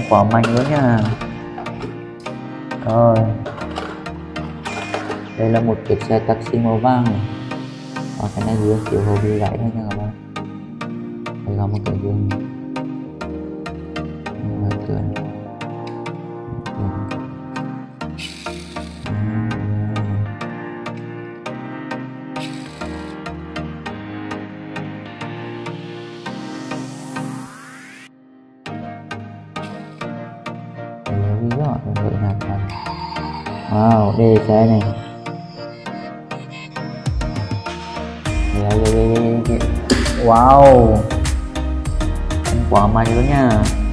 Quả mạnh luôn nha. Rồi, đây là một chiếc xe taxi màu vàng này. Cái này gương chiếu hậu bị gãy thôi nha các bạn. Đây là một cái gương wow, đây xe này. Wow, quá mạnh luôn nha.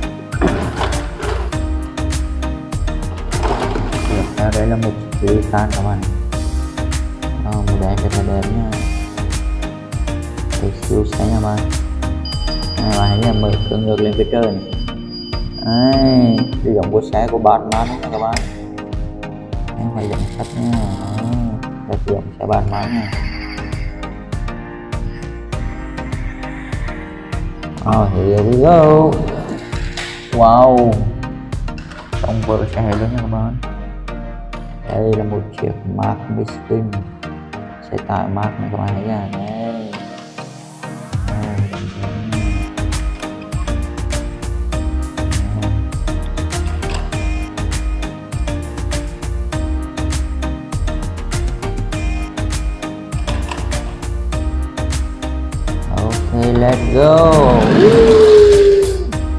Tiếp theo đây là một chiếc can các bạn. Màu đen rất là đẹp nha. Cái siêu xe nha bạn. Này bạn hãy mở cửa ngược lên phía trên. Đấy, cái giống của xe của Batman nha các bạn. Em phải dẫn sắt nha. Rất giống xe Batman nha. Here we go. Wow, trong vợ xe luôn nha các bạn. Đây là một chiếc Mark Biskin, xe tải Mark này các bạn thấy nha. Đây. Okay, let's go.